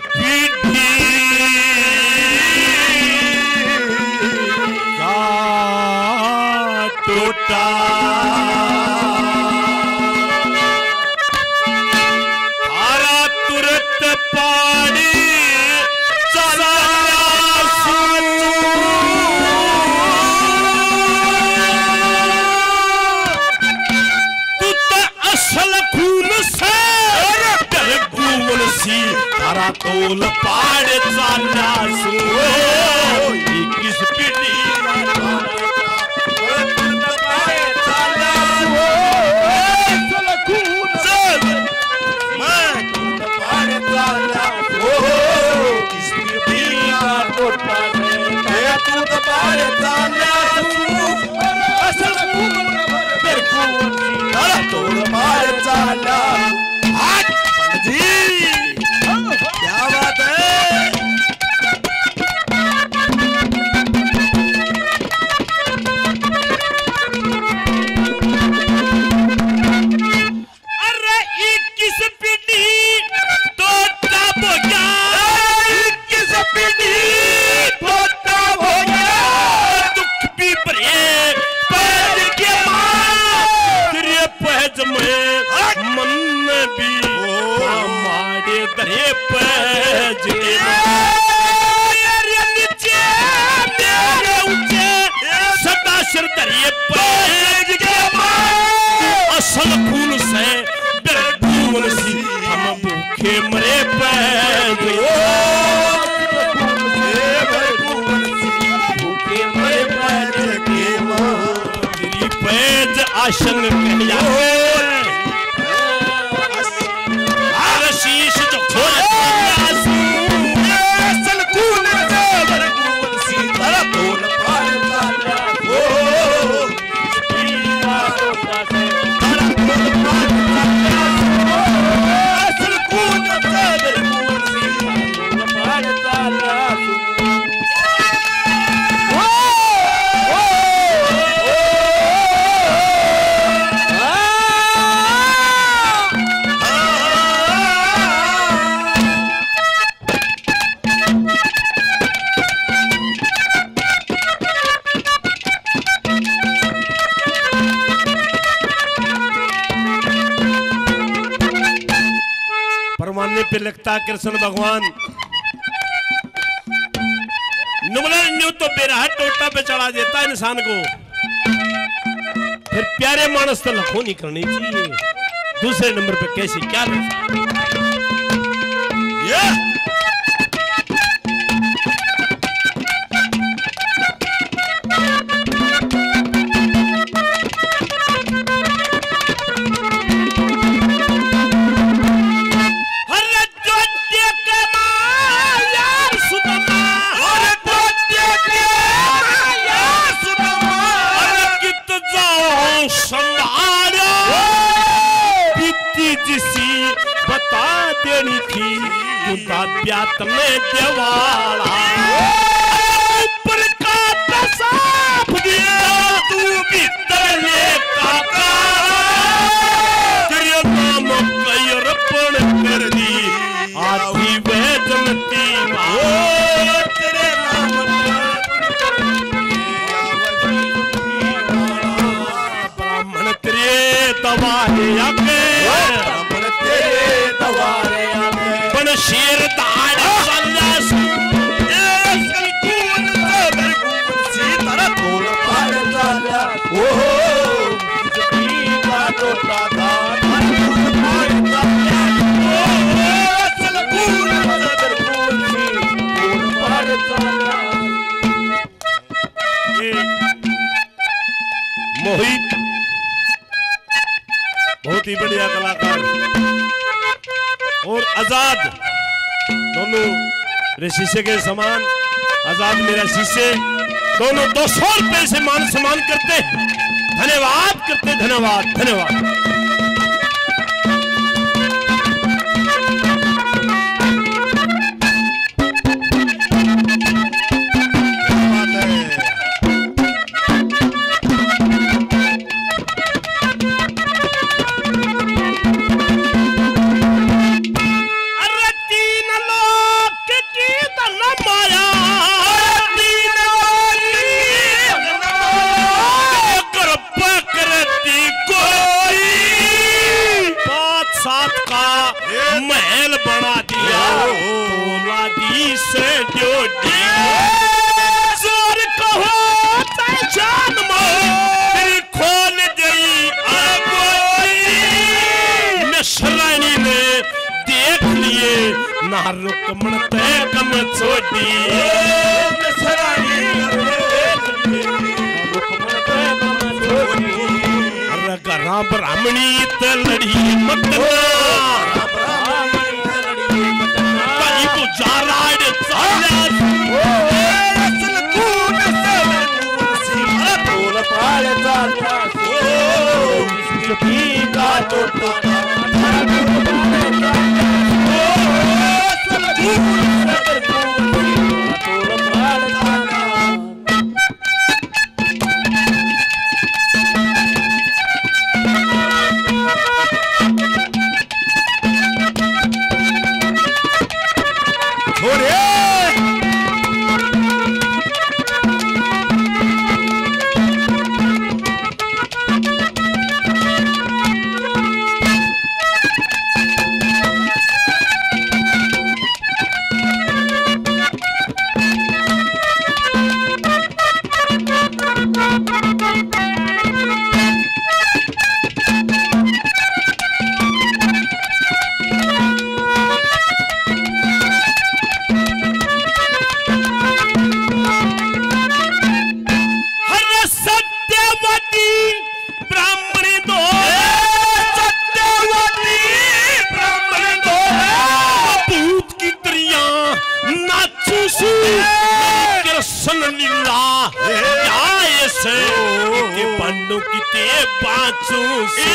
पीढ़ी का टूटा हारा तुरंत पानी चला तारा तोल पाड़ जाना सो किस पीढ़ी असल खून से हम भूखे मरे पैज आशंग शीश जो पे लगता कृष्ण भगवान न्यू तो बेराह टोटा पे चढ़ा देता इंसान को। फिर प्यारे मानस तो लखों नहीं करनी चाहिए। दूसरे नंबर पे कैसे क्या ब्यात में देवाला ऊपर का प्रसाद दिया तू भीतर ले काका तेरे नाम कई अर्पण कर दी आधी वह जनती तेरे नाम ब्राह्मण तेरे दवारे आके ब्राह्मण तेरे दवारे आके बन शेर मोहित बहुत ही बढ़िया कलाकार और आजाद दोनों मेरे शिष्य के समान। आजाद मेरा शिष्य, दोनों 200 रुपए से मान सम्मान करते हैं। धन्यवाद करते, धन्यवाद धन्यवाद। रुकमण ते कम छोटी घरा ब्राह्मणी ते लड़ी मतना कहीं गुजारा पांडु की ते बाचू से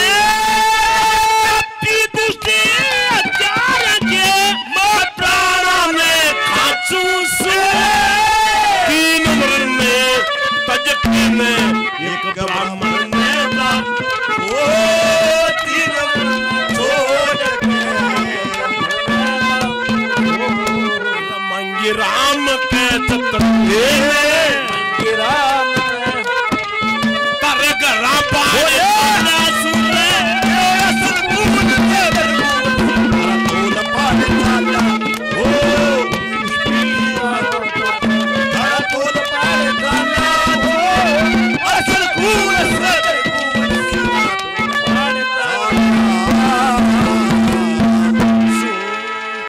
दुष्टे जारगे मैं प्राणा में खाचू से तीन उम्र में तजके में एक ब्राह्मण ने ओ तीन छोड़ के मंगी राम के चक्कर